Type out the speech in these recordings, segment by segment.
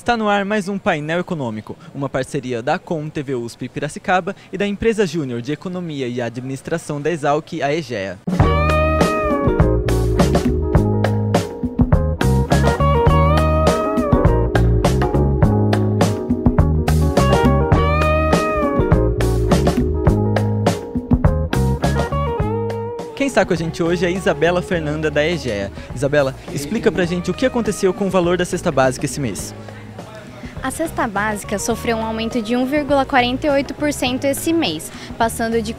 Está no ar mais um Painel Econômico, uma parceria da Com TV USP Piracicaba e da Empresa Júnior de Economia e Administração da Exalc, a EGEA. Quem está com a gente hoje é a Isabela Fernanda da EGEA. Isabela, explica pra gente o que aconteceu com o valor da cesta básica esse mês. A cesta básica sofreu um aumento de 1,48% esse mês, passando de R$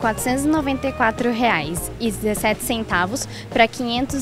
494,17 para R$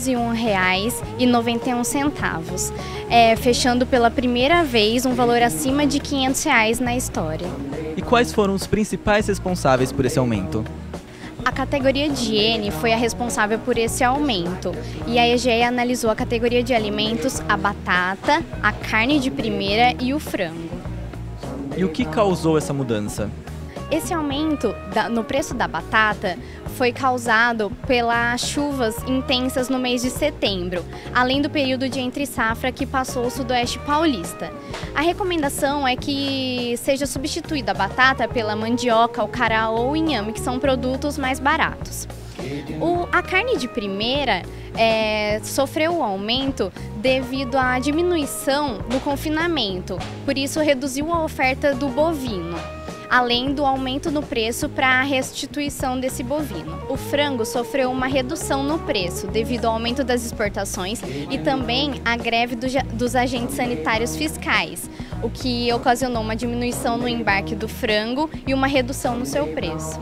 501,91, fechando pela primeira vez um valor acima de R$ 500 na história. E quais foram os principais responsáveis por esse aumento? A categoria de higiene foi a responsável por esse aumento e a EGEA analisou a categoria de alimentos, a batata, a carne de primeira e o frango. E o que causou essa mudança? Esse aumento no preço da batata foi causado pelas chuvas intensas no mês de setembro, além do período de entre-safra que passou o sudoeste paulista. A recomendação é que seja substituída a batata pela mandioca, o cará ou o inhame, que são produtos mais baratos. A carne de primeira sofreu um aumento devido à diminuição do confinamento, por isso reduziu a oferta do bovino, além do aumento no preço para a restituição desse bovino. O frango sofreu uma redução no preço devido ao aumento das exportações e também à greve dos agentes sanitários fiscais, o que ocasionou uma diminuição no embarque do frango e uma redução no seu preço.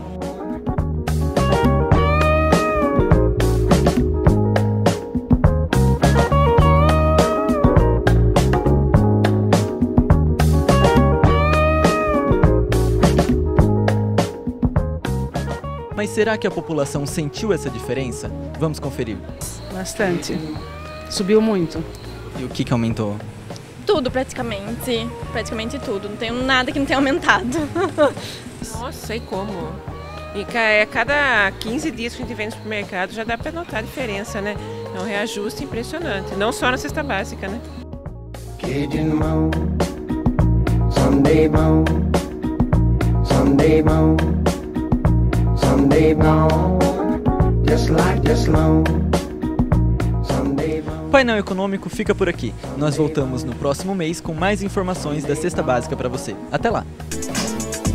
Mas será que a população sentiu essa diferença? Vamos conferir. Bastante. Subiu muito. E o que aumentou? Tudo praticamente. Praticamente tudo. Não tem nada que não tenha aumentado. Nossa, e como? E a cada 15 dias que a gente vem no supermercado já dá para notar a diferença, né? É um reajuste impressionante. Não só na cesta básica, né? O Painel Econômico fica por aqui. Nós voltamos no próximo mês com mais informações da cesta básica para você. Até lá!